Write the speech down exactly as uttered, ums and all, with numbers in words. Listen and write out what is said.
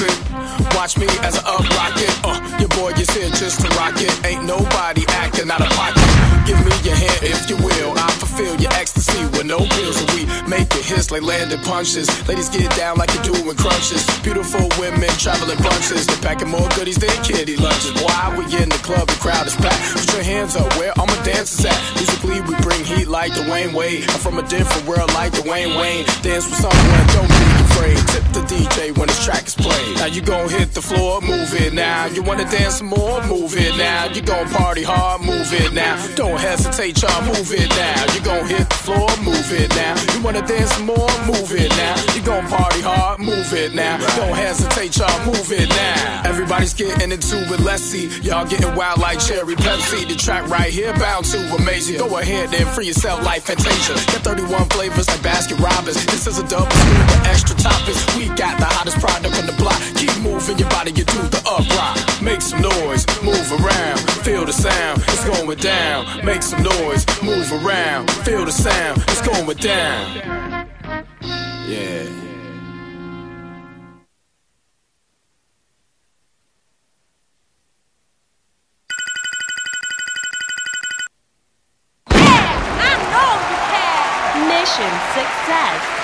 it. Watch me as I uprock it. Uh, your boy is here just to rock it. Ain't nobody acting out of pocket. Give me your hand if you will. I fulfill your ecstasy with no pills. And we make it hits like landing punches. Ladies get down like you do in crunches. Beautiful women traveling bunches. They're packing more goodies than kitty lunches. Why we in the club, the crowd is packed. Put your hands up, where all my dancers at? Musically we bring heat like Dwayne Wade. I'm from a different world like Dwayne Wayne. Dance with someone, don't be afraid. Tip the D J when this track is played. Now you gon' hit the floor, move it now. You wanna dance some more, move it now. You gon' party hard, move it now. Don't hesitate, y'all, move it now. You gon' hit the floor, move it now. You wanna dance some more, move it now. You gon' party hard, move it now. Don't hesitate, y'all, move it now. Everybody's getting into it, let's see. Y'all getting wild like cherry Pepsi. The track right here bound to amaze you. Go ahead and free yourself like Fantasia. Got thirty-one flavors like Baskin Robbins. This is a double scoop with extra toppings. We got the hottest product on the block. Keep moving your body, you do the uprock. Make some noise, move around, feel the sound, it's going down. Make some noise, move around, feel the sound, it's going down. Yeah. Mission success.